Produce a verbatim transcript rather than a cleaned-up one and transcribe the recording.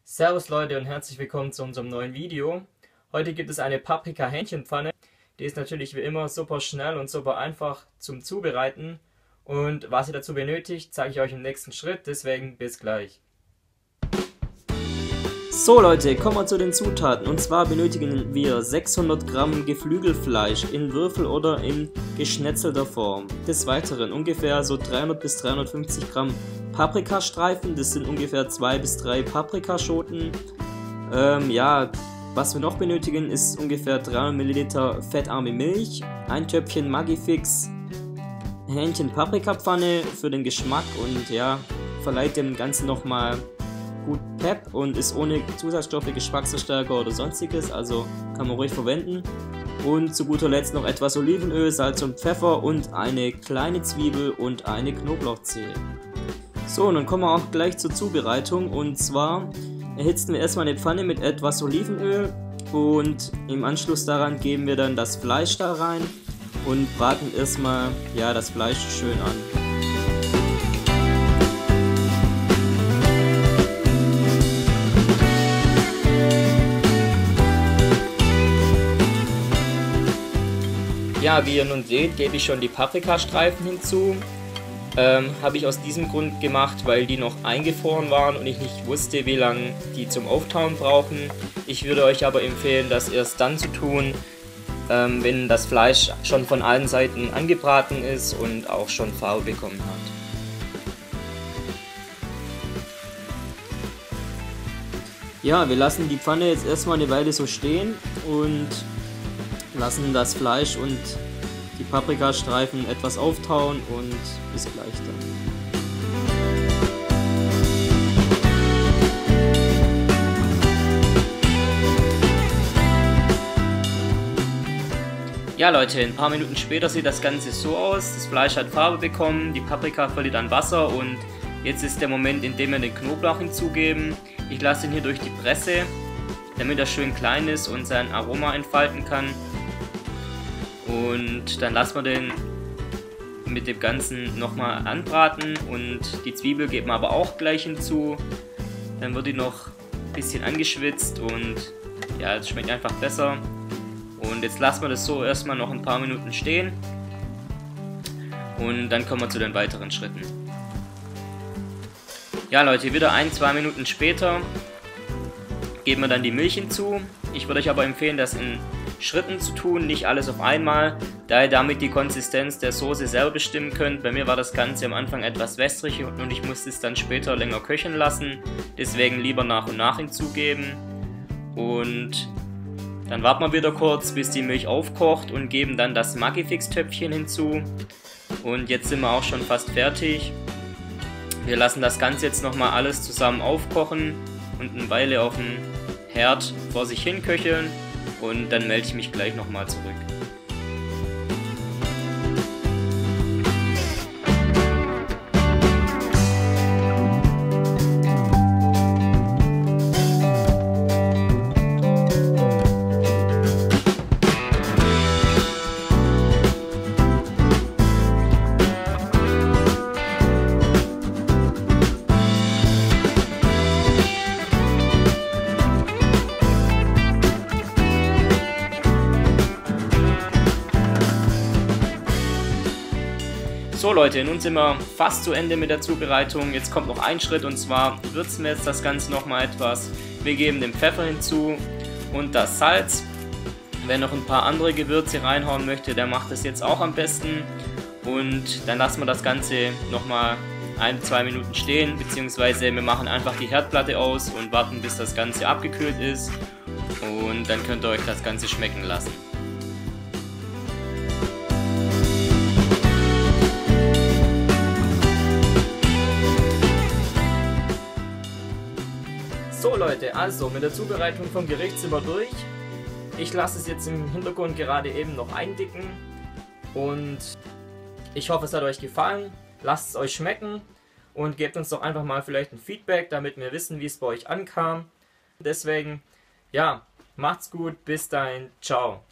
Servus Leute und herzlich willkommen zu unserem neuen Video. Heute gibt es eine Paprika-Hähnchenpfanne. Die ist natürlich wie immer super schnell und super einfach zum Zubereiten. Und was ihr dazu benötigt, zeige ich euch im nächsten Schritt, deswegen bis gleich. So Leute, kommen wir zu den Zutaten. Und zwar benötigen wir sechshundert Gramm Geflügelfleisch in Würfel oder in geschnetzelter Form. Des Weiteren ungefähr so dreihundert bis dreihundertfünfzig Gramm Paprikastreifen, das sind ungefähr zwei bis drei Paprikaschoten. Ähm, ja, was wir noch benötigen ist ungefähr dreihundert Milliliter fettarme Milch, ein Töpfchen Maggi-Fix, Hähnchen-Paprikapfanne für den Geschmack und ja, verleiht dem Ganzen nochmal gut Pep und ist ohne Zusatzstoffe, Geschmacksverstärker oder sonstiges, also kann man ruhig verwenden. Und zu guter Letzt noch etwas Olivenöl, Salz und Pfeffer und eine kleine Zwiebel und eine Knoblauchzehe. So, und dann kommen wir auch gleich zur Zubereitung, und zwar erhitzen wir erstmal eine Pfanne mit etwas Olivenöl und im Anschluss daran geben wir dann das Fleisch da rein und braten erstmal ja, das Fleisch schön an. Ja, wie ihr nun seht, gebe ich schon die Paprikastreifen hinzu. Ähm, habe ich aus diesem Grund gemacht, weil die noch eingefroren waren und ich nicht wusste, wie lange die zum Auftauen brauchen. Ich würde euch aber empfehlen, das erst dann zu tun, ähm, wenn das Fleisch schon von allen Seiten angebraten ist und auch schon Farbe bekommen hat. Ja, wir lassen die Pfanne jetzt erstmal eine Weile so stehen und lassen das Fleisch und die Paprikastreifen etwas auftauen und bis gleich dann. Ja Leute, ein paar Minuten später sieht das Ganze so aus. Das Fleisch hat Farbe bekommen, die Paprika verliert an Wasser und jetzt ist der Moment, in dem wir den Knoblauch hinzugeben. Ich lasse ihn hier durch die Presse, damit er schön klein ist und sein Aroma entfalten kann. Und dann lassen wir den mit dem Ganzen nochmal anbraten und die Zwiebel geben wir aber auch gleich hinzu. Dann wird die noch ein bisschen angeschwitzt und ja, es schmeckt einfach besser. Und jetzt lassen wir das so erstmal noch ein paar Minuten stehen und dann kommen wir zu den weiteren Schritten. Ja Leute, wieder ein, zwei Minuten später geben wir dann die Milch hinzu. Ich würde euch aber empfehlen, das in Schritten zu tun, nicht alles auf einmal, da ihr damit die Konsistenz der Soße selber bestimmen könnt. Bei mir war das Ganze am Anfang etwas wässrig und ich musste es dann später länger köcheln lassen, deswegen lieber nach und nach hinzugeben. Und dann warten wir wieder kurz, bis die Milch aufkocht und geben dann das Maggi-Fix-Töpfchen hinzu. Und jetzt sind wir auch schon fast fertig. Wir lassen das Ganze jetzt nochmal alles zusammen aufkochen und eine Weile auf dem Herd vor sich hin köcheln. Und dann melde ich mich gleich nochmal zurück. So Leute, nun sind wir fast zu Ende mit der Zubereitung. Jetzt kommt noch ein Schritt, und zwar würzen wir jetzt das Ganze nochmal etwas. Wir geben den Pfeffer hinzu und das Salz. Wer noch ein paar andere Gewürze reinhauen möchte, der macht das jetzt auch am besten. Und dann lassen wir das Ganze nochmal ein, zwei Minuten stehen, beziehungsweise wir machen einfach die Herdplatte aus und warten, bis das Ganze abgekühlt ist. Und dann könnt ihr euch das Ganze schmecken lassen. So Leute, also mit der Zubereitung vom Gericht sind wir durch. Ich lasse es jetzt im Hintergrund gerade eben noch eindicken und ich hoffe, es hat euch gefallen. Lasst es euch schmecken und gebt uns doch einfach mal vielleicht ein Feedback, damit wir wissen, wie es bei euch ankam. Deswegen, ja, macht's gut, bis dahin, ciao.